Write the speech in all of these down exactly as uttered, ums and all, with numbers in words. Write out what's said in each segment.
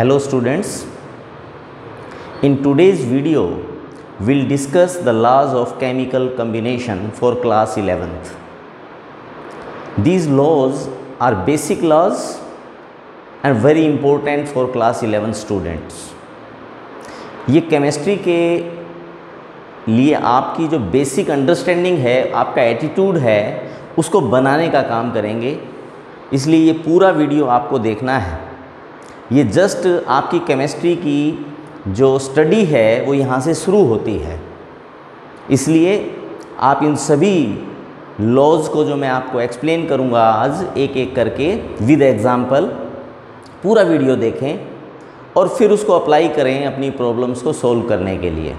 Hello students, in today's video we'll discuss the laws of chemical combination for class eleventh. These laws are basic laws and very important for class eleven students. ये chemistry के लिए आपकी जो basic understanding है, आपका attitude है, उसको बनाने का काम करेंगे, इसलिए ये पूरा वीडियो आपको देखना है। ये जस्ट आपकी केमिस्ट्री की जो स्टडी है वो यहाँ से शुरू होती है, इसलिए आप इन सभी लॉज को जो मैं आपको एक्सप्लेन करूँगा आज एक एक करके विद एग्जाम्पल, पूरा वीडियो देखें और फिर उसको अप्लाई करें अपनी प्रॉब्लम्स को सॉल्व करने के लिए।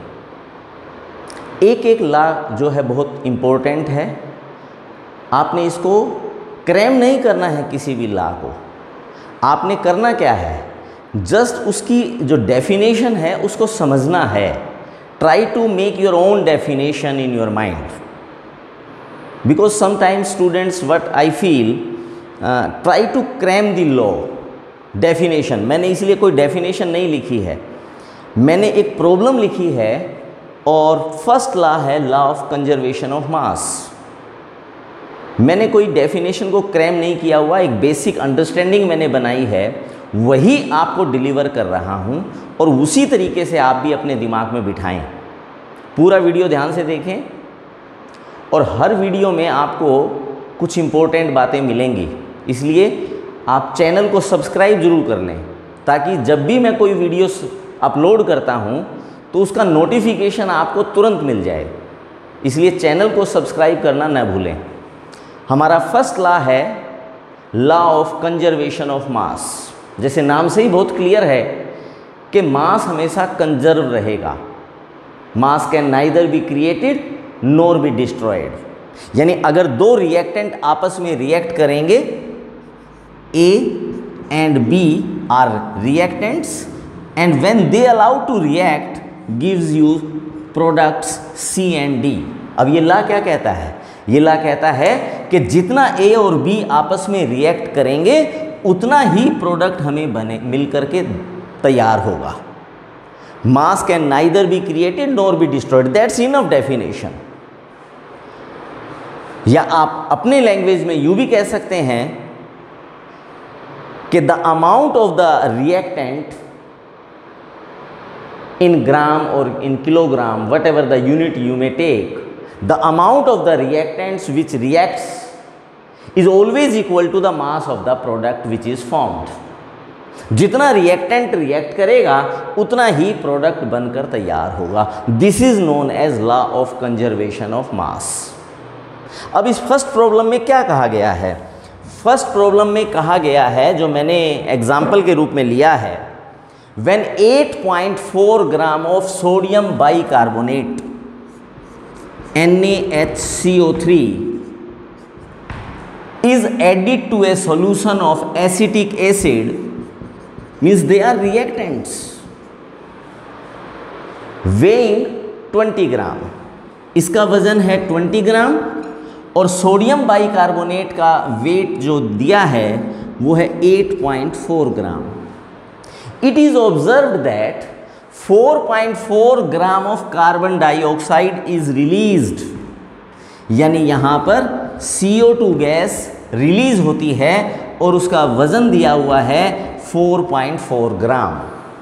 एक एक लॉ जो है बहुत इम्पोर्टेंट है, आपने इसको क्रैम नहीं करना है किसी भी लॉ को। आपने करना क्या है, जस्ट उसकी जो डेफिनेशन है उसको समझना है। Try to make your own definition in your mind, because sometimes students what I feel try to cram the law definition. मैंने इसलिए कोई डेफिनेशन नहीं लिखी है, मैंने एक प्रॉब्लम लिखी है और फर्स्ट लॉ है law of conservation of mass. मैंने कोई डेफिनेशन को क्रैम नहीं किया हुआ, एक बेसिक अंडरस्टैंडिंग मैंने बनाई है, वही आपको डिलीवर कर रहा हूँ और उसी तरीके से आप भी अपने दिमाग में बिठाएं। पूरा वीडियो ध्यान से देखें और हर वीडियो में आपको कुछ इम्पोर्टेंट बातें मिलेंगी, इसलिए आप चैनल को सब्सक्राइब जरूर कर लें ताकि जब भी मैं कोई वीडियो अपलोड करता हूँ तो उसका नोटिफिकेशन आपको तुरंत मिल जाए, इसलिए चैनल को सब्सक्राइब करना न भूलें। हमारा फर्स्ट लॉ है law of conservation of mass. जैसे नाम से ही बहुत क्लियर है कि मास हमेशा कंजर्व रहेगा। Mass can neither be created nor be destroyed, यानी अगर दो रिएक्टेंट आपस में रिएक्ट करेंगे, A and B are reactants and when they allow to react gives you products C and D। अब ये लॉ क्या कहता है, ये लॉ कहता है कि जितना A और B आपस में रिएक्ट करेंगे उतना ही प्रोडक्ट हमें बने मिल करके तैयार होगा। Mass can neither be created nor be destroyed, that's enough definition. या आप अपने लैंग्वेज में यूँ भी कह सकते हैं कि the amount of the reactant in gram और in kilogram, whatever the unit you may take, the amount of the reactants which reacts is always equal to the mass of the product which is formed. जितना reactant react करेगा उतना ही product बनकर तैयार होगा। This is known as law of conservation of mass. अब इस first problem में क्या कहा गया है, फर्स्ट प्रॉब्लम में कहा गया है, जो मैंने एग्जाम्पल के रूप में लिया है, when eight point four gram of sodium bicarbonate N A H C O three is added to a solution of acetic acid, means they are reactants, weighing twenty gram. इसका वजन है ट्वेंटी ग्राम और sodium bicarbonate का wait जो दिया है वो है eight point four gram. It is observed that four point four gram of carbon dioxide is released, यानी यहाँ पर C O two gas release होती है और उसका वजन दिया हुआ है four point four gram.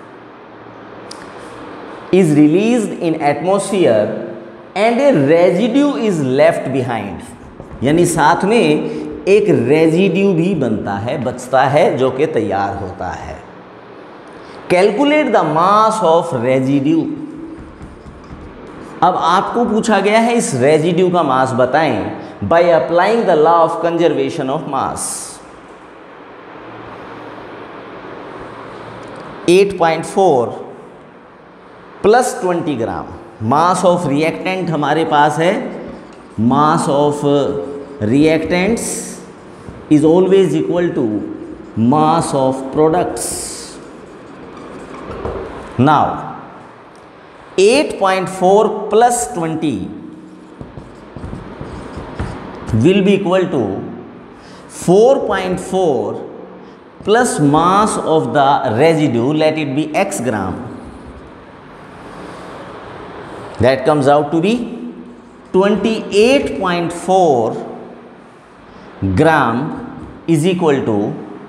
Is released in atmosphere and a residue is left behind, यानी साथ में एक रेजिड्यू भी बनता है, बचता है, जो कि तैयार होता है। Calculate the mass of residue. अब आपको पूछा गया है इस रेजिड्यू का मास बताएं by applying the law of conservation of mass. Eight point four plus twenty gram mass of reactant हमारे पास है। Mass of reactants is always equal to mass of products. Now eight point four plus twenty will be equal to four point four plus mass of the residue, let it be x gram, that comes out to be twenty-eight point four gram is equal to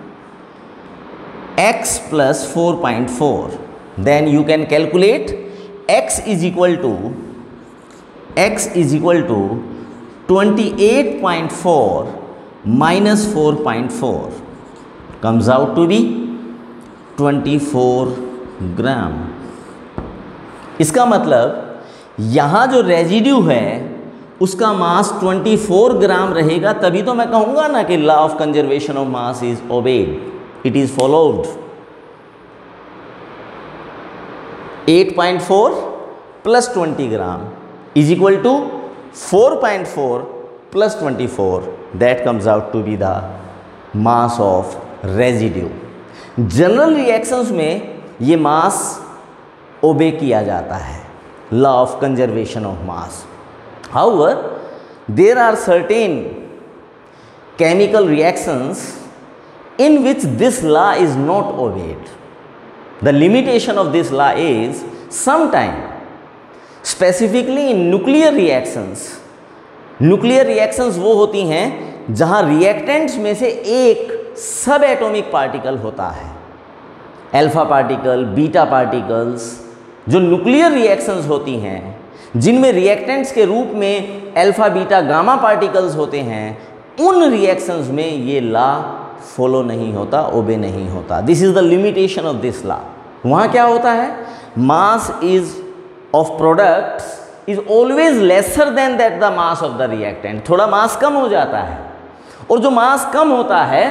x plus four point four. Then you can calculate x is equal to x is equal to twenty-eight point four minus four point four, comes out to be twenty-four gram. इसका मतलब यहाँ जो residue है उसका मास चौबीस ग्राम रहेगा, तभी तो मैं कहूँगा ना कि law of conservation of mass is obeyed, it is followed. Eight point four plus twenty gram is equal to four point four plus twenty-four, that comes out to be the mass of residue. General reactions में ये mass obey किया जाता है, law of conservation of mass. However there are certain chemical reactions in which this law is not obeyed. The limitation of this law is sometime specifically in nuclear reactions. Nuclear reactions वो होती हैं जहां reactants में से एक सब atomic particle होता है, अल्फा पार्टिकल, बीटा पार्टिकल्स. जो न्यूक्लियर रिएक्शंस होती हैं जिनमें रिएक्टेंट्स के रूप में अल्फा, बीटा, गामा पार्टिकल्स होते हैं, उन रिएक्शंस में ये लॉ फॉलो नहीं होता, ओबे नहीं होता. This is the limitation of this law. वहां क्या होता है, mass is of products is always lesser than that the mass of the reactant. थोड़ा मास कम हो जाता है, और जो मास कम होता है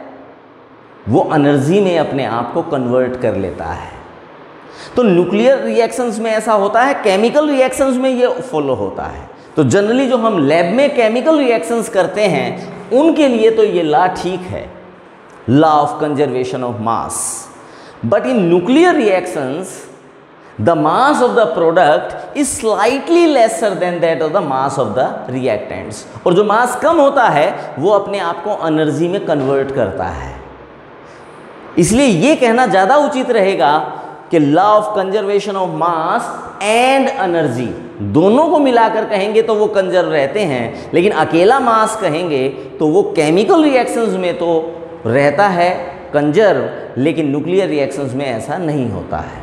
वो एनर्जी में अपने आप को कन्वर्ट कर लेता है. तो न्यूक्लियर रिएक्शंस में ऐसा होता है, केमिकल रिएक्शंस में ये फॉलो होता है. तो जनरली जो हम लैब में केमिकल रिएक्शंस करते हैं उनके लिए तो ये लॉ ठीक है, law of conservation of mass. But in nuclear reactions the mass of the product is slightly lesser than that of the mass of the reactants. और जो मास कम होता है वो अपने आप को एनर्जी में कन्वर्ट करता है. इसलिए ये कहना ज़्यादा उचित रहेगा कि law of conservation of mass and energy दोनों को मिलाकर कहेंगे तो वो कंजर्व रहते हैं, लेकिन अकेला मास कहेंगे तो वो केमिकल रिएक्शंस में तो रहता है कंजर्व, लेकिन न्यूक्लियर रिएक्शंस में ऐसा नहीं होता है.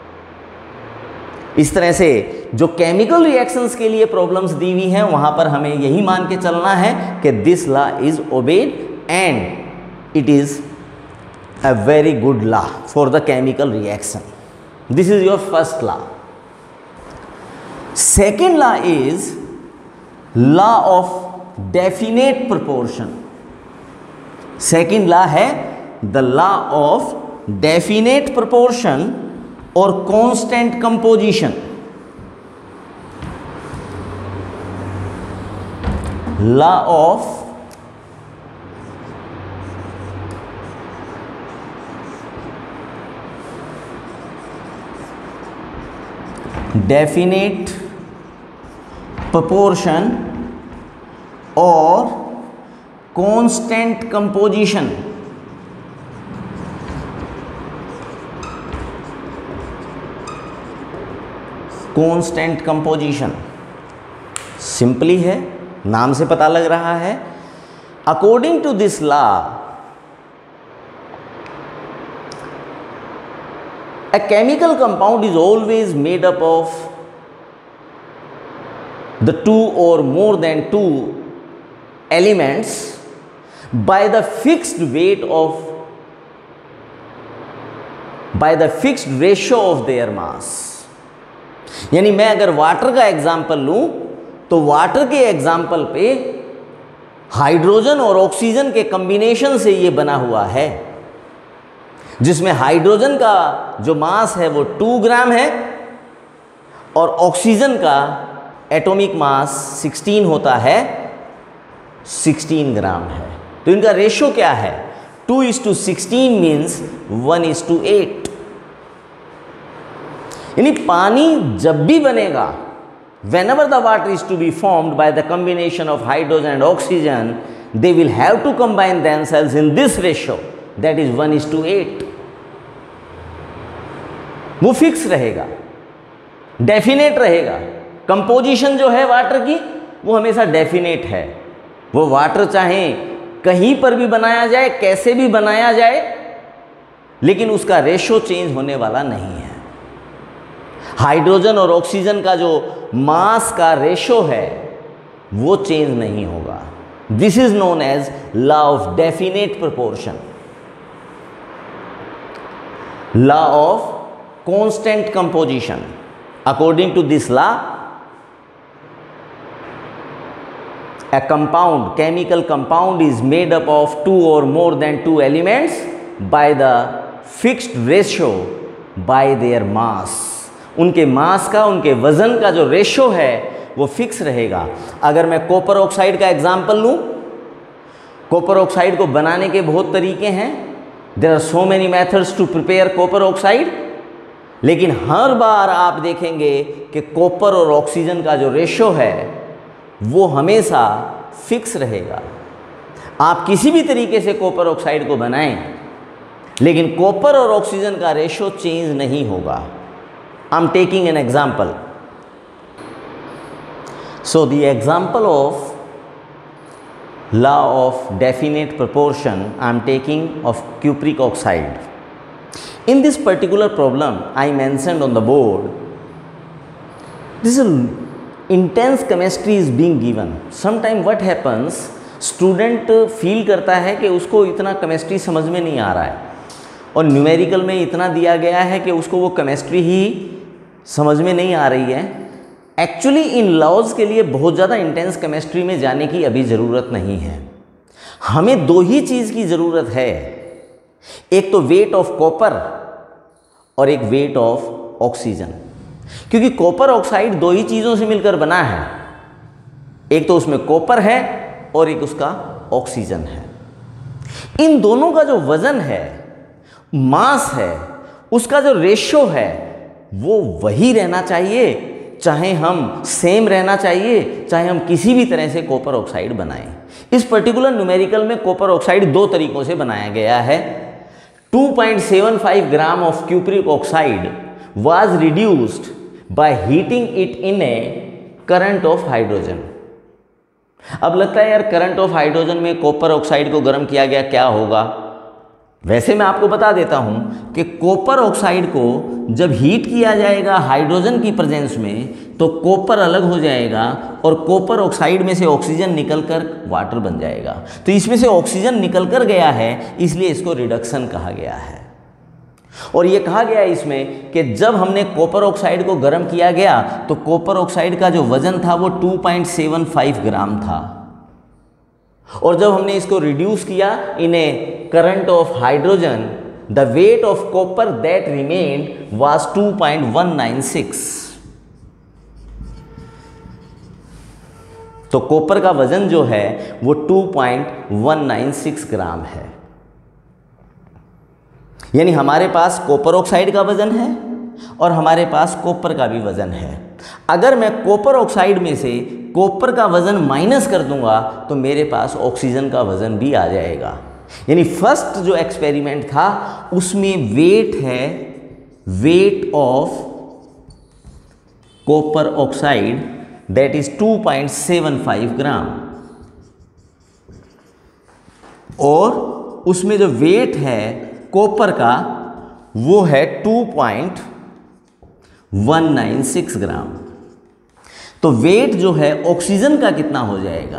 इस तरह से जो केमिकल रिएक्शंस के लिए प्रॉब्लम्स दी हुई हैं वहां पर हमें यही मान के चलना है कि this law is obeyed and it is a very good law for the chemical reaction. This is your first law. Second law is law of definite proportion. Second law है the law of definite proportion or constant composition. Law of definite proportion or constant composition. Constant composition simply है, नाम से पता लग रहा है. According to this law a chemical compound is always made up of the two or more than two elements by the fixed weight of by the fixed ratio of their mass. यानी मैं अगर water का example लूं तो water के example पे hydrogen और oxygen के कॉम्बिनेशन से ये बना हुआ है, जिसमें हाइड्रोजन का जो मास है वो टू ग्राम है और ऑक्सीजन का एटॉमिक मास सिक्सटीन होता है, सिक्सटीन ग्राम है. तो इनका रेशो क्या है? Two is to sixteen means one is to eight. यानी पानी जब भी बनेगा, whenever the water is to be formed by the combination of hydrogen and oxygen, they will have to combine themselves in this ratio. That is one is to eight, वो fix रहेगा, definite रहेगा। Composition जो है water की वो हमेशा definite है। वो वाटर चाहे कहीं पर भी बनाया जाए, कैसे भी बनाया जाए, लेकिन उसका रेशो चेंज होने वाला नहीं है। हाइड्रोजन और ऑक्सीजन का जो मास का रेशो है वो चेंज नहीं होगा। This is known as law of definite proportion, law of constant composition. According to this law, a compound, chemical compound is made up of two or more than two elements by the fixed ratio by their mass. उनके मास का, उनके वजन का जो ratio है वो fix रहेगा। अगर मैं कॉपर ऑक्साइड का एग्जांपल लूँ, कॉपर ऑक्साइड को बनाने के बहुत तरीके हैं। There are so many methods to prepare copper oxide, लेकिन हर बार आप देखेंगे कि कॉपर और ऑक्सीजन का जो रेशो है वो हमेशा फिक्स रहेगा। आप किसी भी तरीके से कॉपर ऑक्साइड को बनाएं, लेकिन कॉपर और ऑक्सीजन का रेशो चेंज नहीं होगा। I am taking an example. So the example of law of definite proportion I am taking of cupric oxide. In this particular problem I mentioned on the board, this is intense chemistry is being given. Sometime what happens, student feel करता है कि उसको इतना chemistry समझ में नहीं आ रहा है, और न्यूमेरिकल में इतना दिया गया है कि उसको वो केमिस्ट्री ही समझ में नहीं आ रही है। एक्चुअली इन लॉज के लिए बहुत ज़्यादा इंटेंस केमिस्ट्री में जाने की अभी ज़रूरत नहीं है। हमें दो ही चीज़ की ज़रूरत है, एक तो वेट ऑफ कॉपर और एक वेट ऑफ ऑक्सीजन, क्योंकि कॉपर ऑक्साइड दो ही चीज़ों से मिलकर बना है। एक तो उसमें कॉपर है और एक उसका ऑक्सीजन है। इन दोनों का जो वजन है, मास है, उसका जो रेशो है वो वही रहना चाहिए, चाहे हम सेम रहना चाहिए, चाहे हम किसी भी तरह से कॉपर ऑक्साइड बनाएं। इस पर्टिकुलर न्यूमेरिकल में कॉपर ऑक्साइड दो तरीकों से बनाया गया है। To point seven five gram of cupric oxide was reduced by heating it in a current of hydrogen. अब लगता है यार करंट ऑफ हाइड्रोजन में कॉपर ऑक्साइड को गर्म किया गया, क्या होगा? वैसे मैं आपको बता देता हूं कि कॉपर ऑक्साइड को जब हीट किया जाएगा हाइड्रोजन की प्रेजेंस में तो कॉपर अलग हो जाएगा और कॉपर ऑक्साइड में से ऑक्सीजन निकलकर वाटर बन जाएगा। तो इसमें से ऑक्सीजन निकलकर गया है, इसलिए इसको रिडक्शन कहा गया है। और ये कहा गया है इसमें कि जब हमने कॉपर ऑक्साइड को गर्म किया गया तो कॉपर ऑक्साइड का जो वजन था वो two point seven five gram था, और जब हमने इसको रिड्यूस किया in a current of hydrogen, the weight of copper that remained was two point one nine six. तो कॉपर का वजन जो है वो two point one nine six gram है। यानी हमारे पास कॉपर ऑक्साइड का वजन है और हमारे पास कॉपर का भी वजन है। अगर मैं कॉपर ऑक्साइड में से कॉपर का वजन माइनस कर दूंगा तो मेरे पास ऑक्सीजन का वजन भी आ जाएगा। यानी फर्स्ट जो एक्सपेरिमेंट था उसमें वेट है, weight of copper oxide that is two point seven five gram, और उसमें जो वेट है कॉपर का वो है two point one nine six ग्राम। तो वेट जो है ऑक्सीजन का कितना हो जाएगा?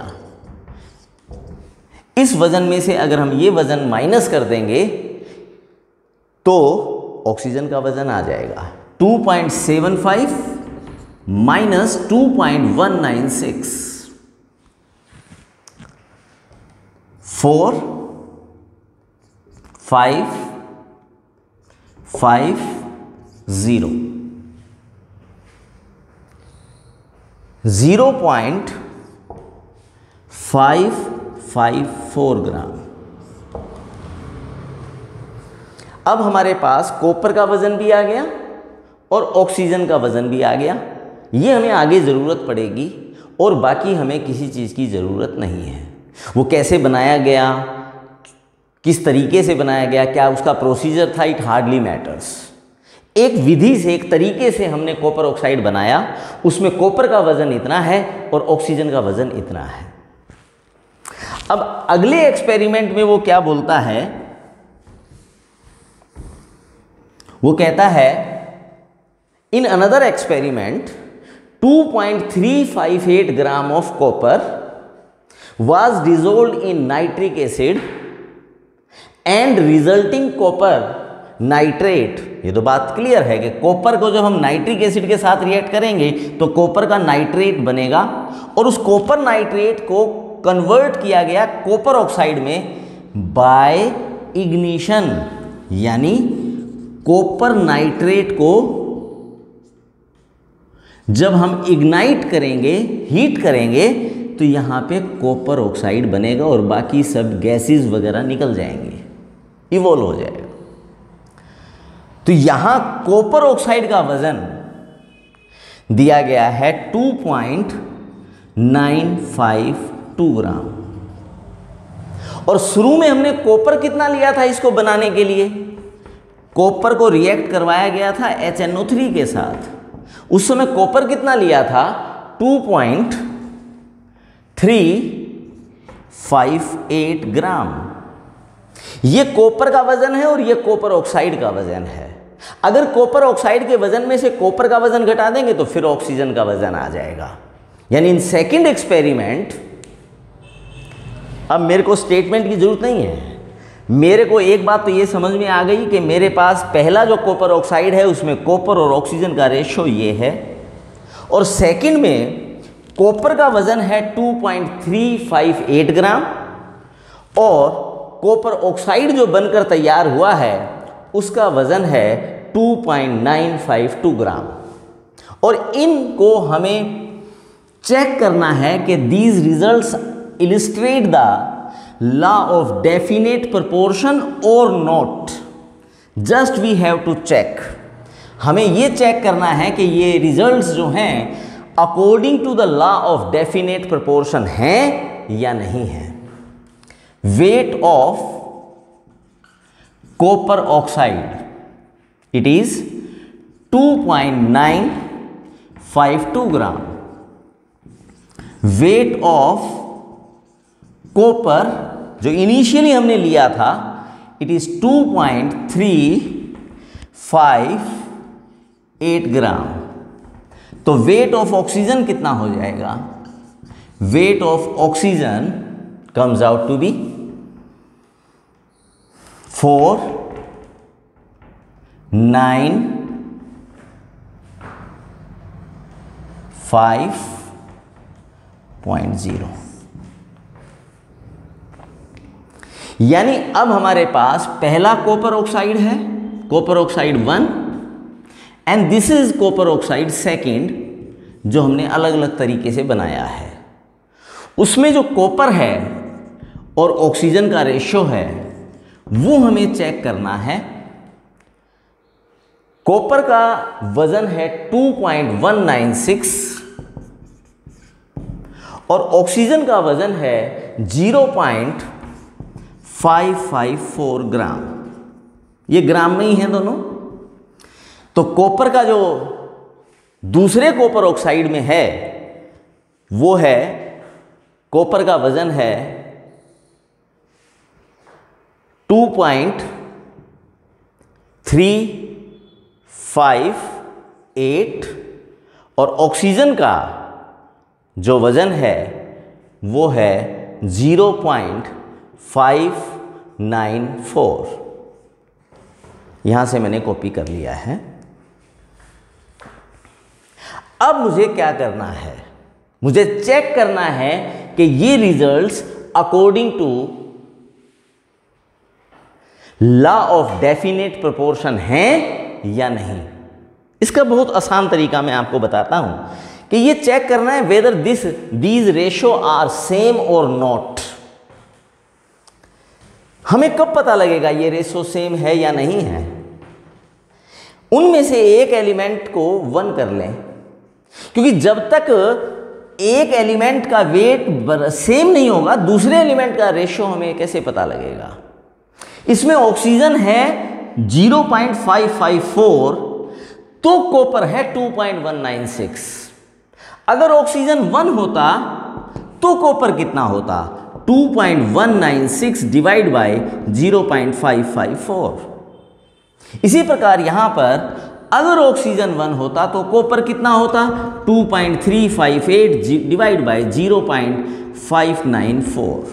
इस वजन में से अगर हम ये वजन माइनस कर देंगे तो ऑक्सीजन का वजन आ जाएगा two point seven five minus two point one nine six, four five five zero, zero point five five four gram. अब हमारे पास कॉपर का वजन भी आ गया और ऑक्सीजन का वजन भी आ गया। ये हमें आगे ज़रूरत पड़ेगी और बाकी हमें किसी चीज़ की ज़रूरत नहीं है। वो कैसे बनाया गया, किस तरीके से बनाया गया, क्या उसका प्रोसीजर था, इट हार्डली मैटर्स। एक विधि से, एक तरीके से हमने कॉपर ऑक्साइड बनाया, उसमें कॉपर का वजन इतना है और ऑक्सीजन का वजन इतना है। अब अगले एक्सपेरिमेंट में वो क्या बोलता है, वो कहता है in another experiment two point three five eight gram of copper was dissolved in nitric acid and resulting copper nitrate। ये तो बात क्लियर है कि कॉपर को जब हम नाइट्रिक एसिड के साथ रिएक्ट करेंगे तो कॉपर का नाइट्रेट बनेगा और उस कॉपर नाइट्रेट को कन्वर्ट किया गया कॉपर ऑक्साइड में बाय इग्निशन, यानी कॉपर नाइट्रेट को जब हम इग्नाइट करेंगे, हीट करेंगे, तो यहाँ पे कॉपर ऑक्साइड बनेगा और बाकी सब गैसेस वगैरह निकल जाएंगे, इवोल्व हो जाएगा। तो यहाँ कॉपर ऑक्साइड का वजन दिया गया है to point nine five two gram. और शुरू में हमने कॉपर कितना लिया था इसको बनाने के लिए, कॉपर को रिएक्ट करवाया गया था एच एन ओ थ्री के साथ। उस समय कॉपर कितना लिया था, two point three five eight gram. ये कॉपर का वजन है और ये कॉपर ऑक्साइड का वजन है। अगर कॉपर ऑक्साइड के वजन में से कॉपर का वजन घटा देंगे तो फिर ऑक्सीजन का वजन आ जाएगा। यानी इन सेकंड एक्सपेरिमेंट, अब मेरे को स्टेटमेंट की जरूरत नहीं है, मेरे को एक बात तो ये समझ में आ गई कि मेरे पास पहला जो कॉपर ऑक्साइड है उसमें कॉपर और ऑक्सीजन का रेशो ये है, और सेकंड में कॉपर का वजन है to point three five eight gram और कॉपर ऑक्साइड जो बनकर तैयार हुआ है उसका वजन है to point nine five two gram. और इनको हमें चेक करना है कि these results illustrate the law of definite proportion or not. Just we have to check, हमें ये चेक करना है कि ये रिजल्ट्स जो हैं according to the law of definite proportion हैं या नहीं है। Weight of copper oxide, it is two point nine five two gram. Weight of copper जो इनिशियली हमने लिया था, it is two point three five eight gram. तो weight of oxygen कितना हो जाएगा, weight of oxygen comes out to be four nine five point zero. यानी अब हमारे पास पहला कॉपर ऑक्साइड है, copper oxide one, and this is copper oxide second, जो हमने अलग अलग तरीके से बनाया है। उसमें जो कॉपर है और ऑक्सीजन का रेशो है वो हमें चेक करना है। कॉपर का वजन है two point one nine six और ऑक्सीजन का वजन है zero point five five four gram. ये ग्राम में ही है दोनों। तो कॉपर का जो दूसरे कॉपर ऑक्साइड में है वो है, कॉपर का वजन है to point three five eight और ऑक्सीजन का जो वजन है वो है zero point five nine four. यहां से मैंने कॉपी कर लिया है। अब मुझे क्या करना है, मुझे चेक करना है कि ये results according to law of definite proportion हैं या नहीं। इसका बहुत आसान तरीका मैं आपको बताता हूं कि ये चेक करना है whether this these ratio are same or not. हमें कब पता लगेगा ये रेशो सेम है या नहीं है? उनमें से एक एलिमेंट को वन कर लें, क्योंकि जब तक एक एलिमेंट का वेट सेम नहीं होगा दूसरे एलिमेंट का रेशो हमें कैसे पता लगेगा। इसमें ऑक्सीजन है zero point five five four, तो कॉपर है two point one nine six. अगर ऑक्सीजन वन होता तो कॉपर कितना होता? Two point one nine six divide by zero point five five four. इसी प्रकार यहां पर अगर ऑक्सीजन वन होता तो कॉपर कितना होता? Two point three five eight divide by zero point five nine four.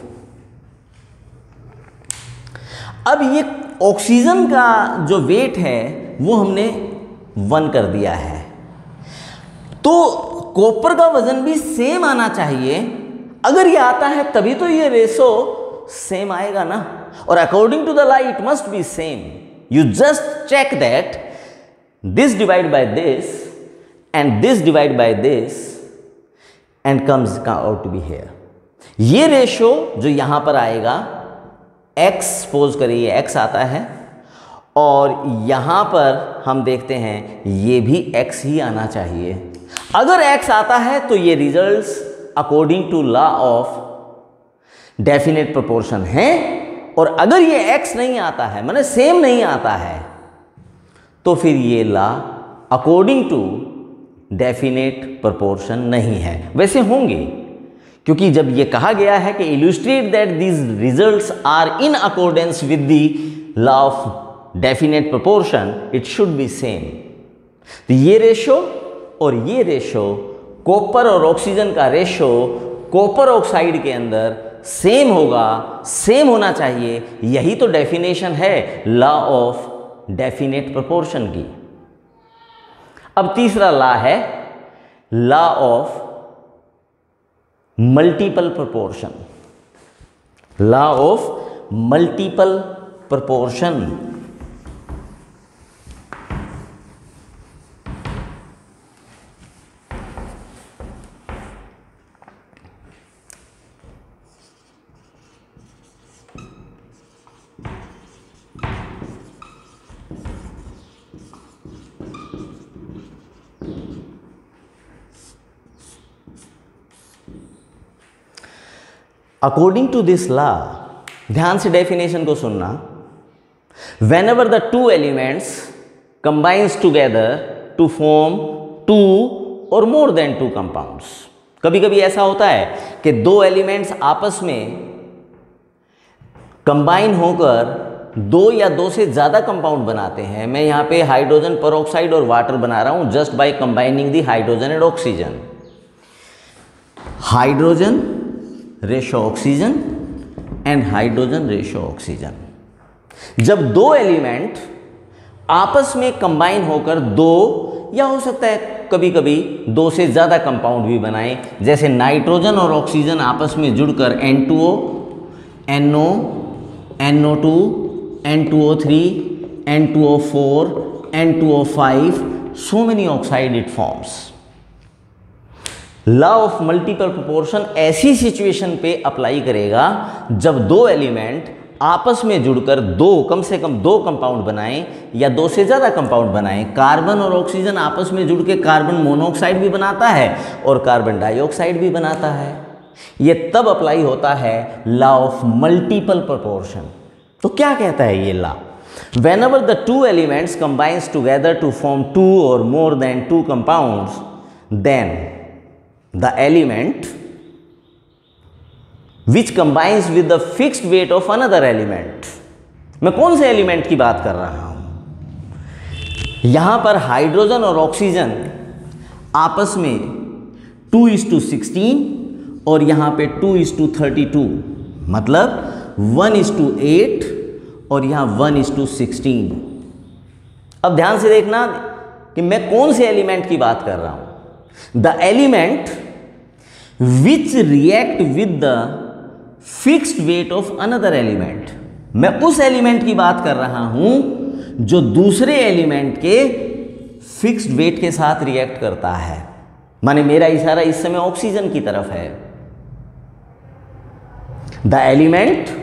अब ये ऑक्सीजन का जो वेट है वो हमने वन कर दिया है, तो कॉपर का वजन भी सेम आना चाहिए। अगर ये आता है तभी तो ये रेशो सेम आएगा ना, और according to the law it must be same. You just check that this divide by this and this divide by this and comes out to be here। ये रेशो जो यहां पर आएगा x, सपोज करिए x आता है, और यहां पर हम देखते हैं ये भी x ही आना चाहिए। अगर x आता है तो ये results according to law of definite proportion है, और अगर ये x नहीं आता है, माने सेम नहीं आता है, तो फिर ये law according to definite proportion नहीं है। वैसे होंगे, क्योंकि जब ये कहा गया है कि illustrate that these results are in accordance with the law of definite proportion, it should be same. तो ये रेशो और ये रेशो, कॉपर और ऑक्सीजन का रेशो कॉपर ऑक्साइड के अंदर सेम होगा, सेम होना चाहिए। यही तो डेफिनेशन है लॉ ऑफ डेफिनेट प्रोपोर्शन की। अब तीसरा लॉ है law of multiple proportion. Law of multiple proportion. According to this law, ध्यान से डेफिनेशन को सुनना, whenever the two elements combines together to form two or more then two compounds. कभी कभी ऐसा होता है कि दो एलिमेंट्स आपस में कंबाइन होकर दो या दो से ज़्यादा कंपाउंड बनाते हैं। मैं यहाँ पे हाइड्रोजन पेरोक्साइड और वाटर बना रहा हूँ just by combining the hydrogen and oxygen. Hydrogen ratio oxygen and hydrogen ratio oxygen. जब दो एलिमेंट आपस में कंबाइन होकर दो या हो सकता है कभी कभी दो से ज़्यादा कंपाउंड भी बनाएं, जैसे नाइट्रोजन और ऑक्सीजन आपस में जुड़कर N two O, N O, N O two, N two O three, N two O four, N two O five, so many oxide it forms। Law of multiple proportion ऐसी situation पे apply करेगा जब दो element आपस में जुड़कर दो कम से कम दो कंपाउंड बनाएं या दो से ज़्यादा कंपाउंड बनाएं। कार्बन और ऑक्सीजन आपस में जुड़ के कार्बन मोनोऑक्साइड भी बनाता है और कार्बन डाइऑक्साइड भी बनाता है। ये तब अप्लाई होता है लॉ ऑफ मल्टीपल प्रोपोर्शन। तो क्या कहता है ये law? whenever the two elements combines together to form two or more than two compounds, then the element which combines with the fixed weight of another element। मैं कौन से element की बात कर रहा हूं? यहां पर हाइड्रोजन और ऑक्सीजन आपस में टू इज टू सिक्सटीन और यहां पे two is to thirty two, मतलब वन इज टू एट और यहां वन इज टू सिक्सटीन। अब ध्यान से देखना कि मैं कौन से एलिमेंट की बात कर रहा हूं। The element which react with the fixed weight of another element. मैं उस एलिमेंट की बात कर रहा हूं जो दूसरे एलिमेंट के फिक्स्ड वेट के साथ रिएक्ट करता है। माने मेरा इशारा इस समय ऑक्सीजन की तरफ है। The element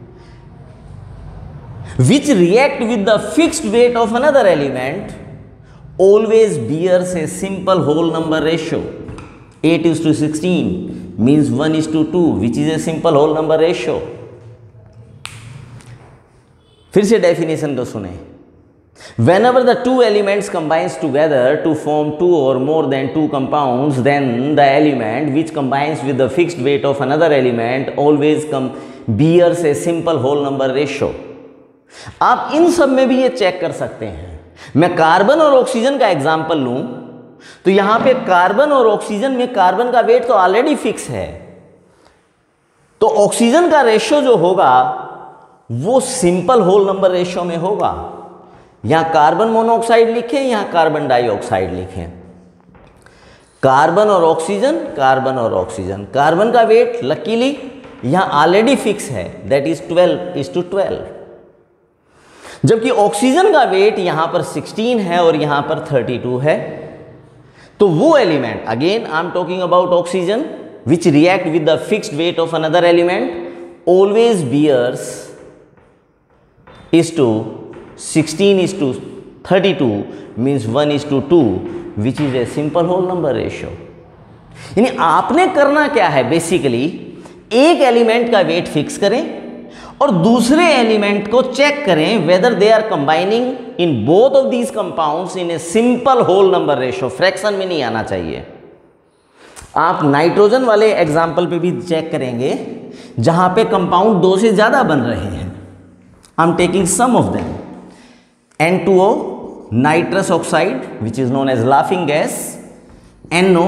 which react with the fixed weight of another element always bears a simple whole number ratio। eight is to sixteen means one is to two, which is a simple whole number ratio। फिर से definition को सुने। Whenever the two elements combines together to form two or more than two compounds, then the element which combines with the fixed weight of another element always come bears a simple whole number ratio. आप इन सब में भी ये check कर सकते हैं। मैं carbon और ऑक्सीजन का एग्जाम्पल लूं तो यहां पे कार्बन और ऑक्सीजन में कार्बन का वेट तो ऑलरेडी फिक्स है, तो ऑक्सीजन का रेशियो जो होगा वो सिंपल होल नंबर रेशियो में होगा। यहां कार्बन मोनोऑक्साइड लिखें, यहां कार्बन डाइऑक्साइड लिखें। कार्बन और ऑक्सीजन, कार्बन और ऑक्सीजन, कार्बन का वेट लकीली यहां ऑलरेडी फिक्स है, that is twelve is to twelve, जबकि ऑक्सीजन का वेट यहां पर सिक्सटीन है और यहां पर थर्टी टू है। तो वो element, again I am talking about oxygen, which react with the fixed weight of another element always bears is to sixteen is to thirty-two means one is to two, which is a simple whole number ratio. यानी आपने करना क्या है, basically एक element का wait fix करें और दूसरे एलिमेंट को चेक करें whether they are combining in both of these compounds in a simple whole number ratio. Fraction में नहीं आना चाहिए। आप नाइट्रोजन वाले एग्जाम्पल पे भी चेक करेंगे जहां पे कंपाउंड दो से ज्यादा बन रहे हैं। I am taking some of them. N two O, nitrous oxide, which is known as laughing gas, NO,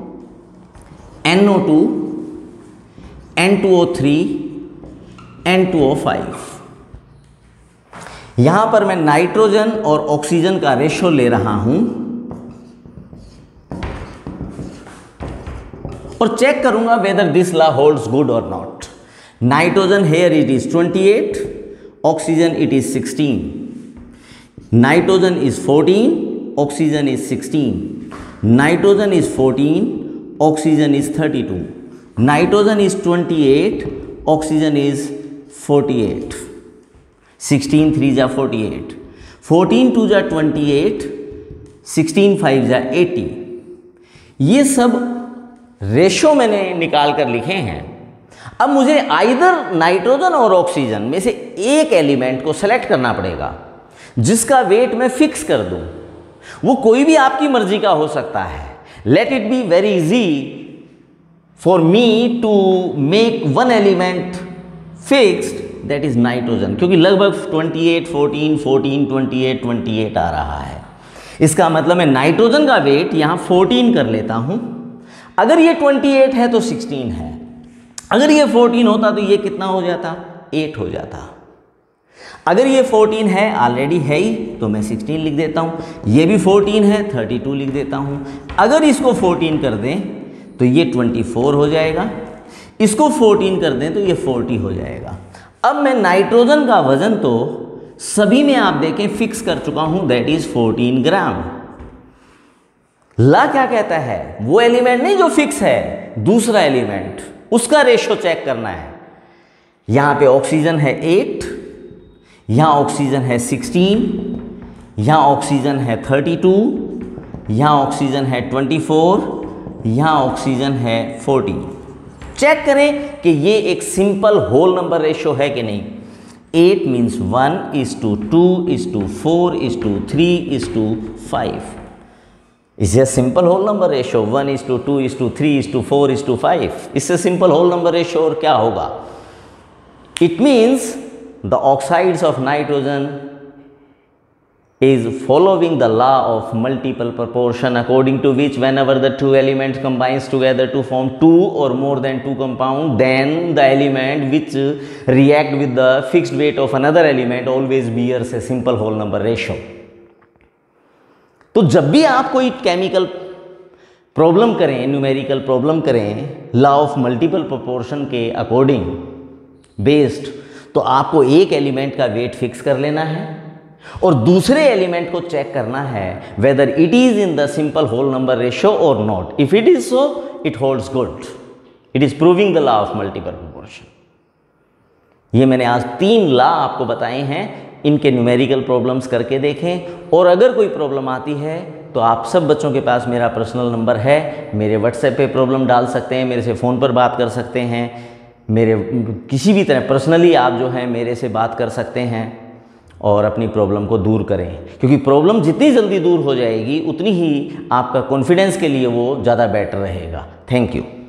N O two, N two O three, N two O five. यहां पर मैं नाइट्रोजन और ऑक्सीजन का ratio ले रहा हूं और check करूंगा whether this law holds good और not. Nitrogen here it is twenty-eight, oxygen it is sixteen. Nitrogen is fourteen, oxygen is sixteen. Nitrogen is fourteen, oxygen is thirty-two. Nitrogen is twenty-eight, oxygen is forty-eight. sixteen three जा forty-eight. fourteen two जा twenty-eight, sixteen five जा eighty. ये सब ratio मैंने निकाल कर लिखे हैं। अब मुझे आइदर नाइट्रोजन और ऑक्सीजन में से एक एलिमेंट को सेलेक्ट करना पड़ेगा जिसका वेट मैं फिक्स कर दूं। वो कोई भी आपकी मर्जी का हो सकता है। Let it be very easy for me to make one element fixed, that is nitrogen, क्योंकि लगभग अट्ठाईस, फोर्टीन, फोर्टीन, अट्ठाईस, अट्ठाईस आ रहा है। इसका मतलब मैं नाइट्रोजन का वेट यहां फोर्टीन कर लेता हूं। अगर ये अट्ठाईस है तो सिक्सटीन है, अगर ये फोर्टीन होता तो ये कितना हो जाता, एट हो जाता। अगर ये फोर्टीन है, ऑलरेडी है ही, तो मैं सिक्सटीन लिख देता हूं। ये भी फोर्टीन है, थर्टी टू लिख देता हूं। अगर इसको फोर्टीन कर दें तो ये चौबीस हो जाएगा, इसको फोर्टीन कर दें तो ये चालीस हो जाएगा। अब मैं नाइट्रोजन का वजन तो सभी में आप देखें फिक्स कर चुका हूं, that is fourteen gram. Law क्या कहता है, वो एलिमेंट नहीं जो फिक्स है, दूसरा एलिमेंट, उसका रेशियो चेक करना है। यहां पे ऑक्सीजन है एट, यहां ऑक्सीजन है सिक्सटीन, यहां ऑक्सीजन है थर्टी टू, यहां ऑक्सीजन है ट्वेंटी फोर, यहां ऑक्सीजन है फोर्टी। चेक करें कि ये एक सिंपल होल नंबर रेशियो है कि नहीं। It means one is to two is to four is to three is to five. Is a simple whole number ratio. One is to two is to three is to four is to five. इससे simple whole number ratio और क्या होगा? It means the oxides of nitrogen is following the law of multiple proportion, according to which whenever the two elements combines together to form two or more than two compound, then the element which react with the fixed weight of another element always bears a simple whole number ratio. तो जब भी आप कोई chemical problem करें, numerical problem करें, law of multiple proportion के according based, तो आपको एक एलिमेंट का वेट फिक्स कर लेना है और दूसरे एलिमेंट को चेक करना है whether it is in the simple whole number ratio और not. If it is so, it holds good, it is proving the law of multiple proportion. ये मैंने आज तीन लॉ आपको बताए हैं, इनके न्यूमेरिकल प्रॉब्लम्स करके देखें। और अगर कोई प्रॉब्लम आती है तो आप सब बच्चों के पास मेरा पर्सनल नंबर है, मेरे व्हाट्सएप पे प्रॉब्लम डाल सकते हैं, मेरे से फ़ोन पर बात कर सकते हैं, मेरे किसी भी तरह पर्सनली आप जो हैं मेरे से बात कर सकते हैं। और अपनी प्रॉब्लम को दूर करें, क्योंकि प्रॉब्लम जितनी जल्दी दूर हो जाएगी उतनी ही आपका कॉन्फिडेंस के लिए वो ज़्यादा बेटर रहेगा। Thank you.